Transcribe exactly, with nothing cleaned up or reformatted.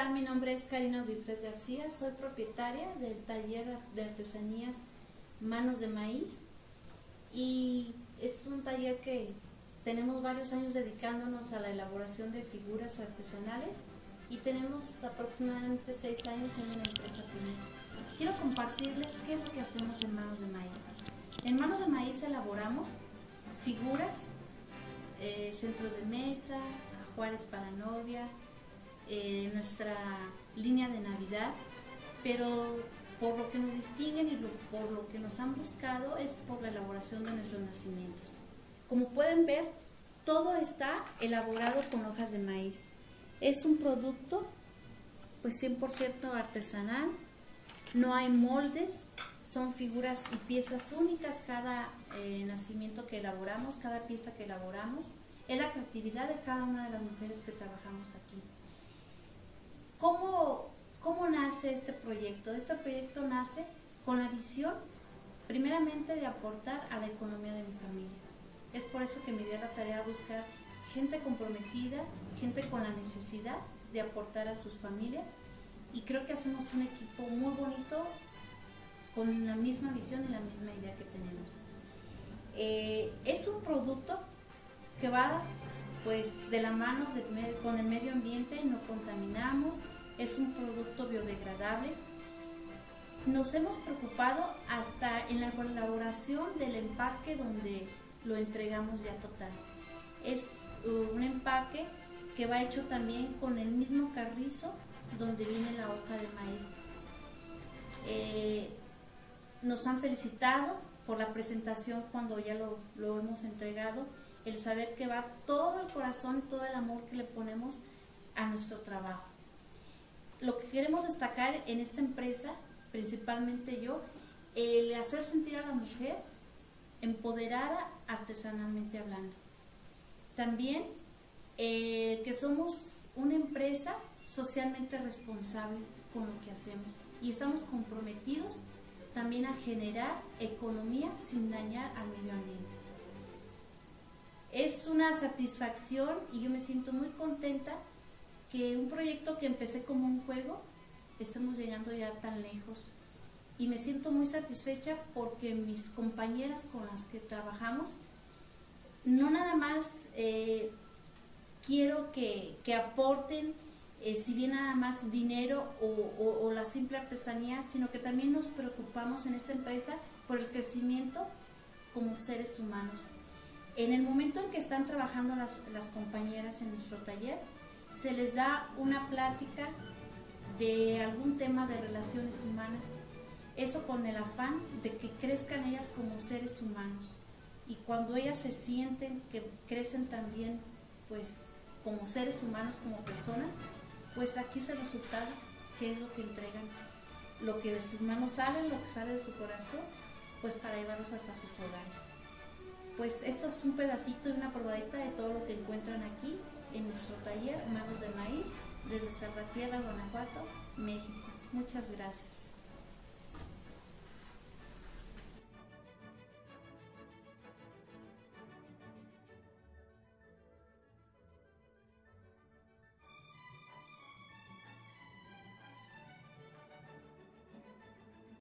tal? Mi nombre es Karina Odifred García, soy propietaria del taller de artesanías Manos de Maíz y es un taller que tenemos varios años dedicándonos a la elaboración de figuras artesanales y tenemos aproximadamente seis años en una empresa primera. Quiero compartirles qué es lo que hacemos en Manos de Maíz. En Manos de Maíz elaboramos figuras, eh, centros de mesa, ajuares para novia, eh, nuestra línea de Navidad, pero por lo que nos distinguen y lo, por lo que nos han buscado es por la elaboración de nuestros nacimientos. Como pueden ver, todo está elaborado con hojas de maíz. Es un producto pues cien por ciento artesanal, no hay moldes, son figuras y piezas únicas cada eh, nacimiento que elaboramos, cada pieza que elaboramos. Es la creatividad de cada una de las mujeres que trabajamos aquí. ¿Cómo, cómo nace este proyecto? Este proyecto nace con la visión, primeramente, de aportar a la economía de mi familia. Es por eso que me dio la tarea de buscar gente comprometida, gente con la necesidad de aportar a sus familias, y creo que hacemos un equipo muy bonito con la misma visión y la misma idea que tenemos. Eh, es un producto que va pues de la mano de, con el medio ambiente, no contaminamos, es un producto biodegradable. Nos hemos preocupado hasta en la colaboración del empaque donde lo entregamos ya total. Es un empaque que va hecho también con el mismo carrizo donde viene la hoja de maíz. Eh, nos han felicitado por la presentación cuando ya lo, lo hemos entregado, el saber que va todo el corazón y todo el amor que le ponemos a nuestro trabajo. Lo que queremos destacar en esta empresa, principalmente yo, el hacer sentir a la mujer empoderada artesanalmente hablando. También eh, que somos una empresa socialmente responsable con lo que hacemos y estamos comprometidos también a generar economía sin dañar al medio ambiente. Es una satisfacción y yo me siento muy contenta que un proyecto que empecé como un juego estemos llegando ya tan lejos, y me siento muy satisfecha porque mis compañeras con las que trabajamos no nada más eh, quiero que, que aporten eh, si bien nada más dinero o, o, o la simple artesanía, sino que también nos preocupamos en esta empresa por el crecimiento como seres humanos. En el momento en que están trabajando las, las compañeras en nuestro taller, se les da una plática de algún tema de relaciones humanas, eso con el afán de que crezcan ellas como seres humanos, y cuando ellas se sienten que crecen también pues como seres humanos, como personas, pues aquí es el resultado, que es lo que entregan, lo que de sus manos sale, lo que sale de su corazón, pues para llevarlos hasta sus hogares. Pues esto es un pedacito y una probadita de todo lo que encuentran aquí en nuestro taller Manos de Maíz, desde Salvatierra, Guanajuato, México. Muchas gracias.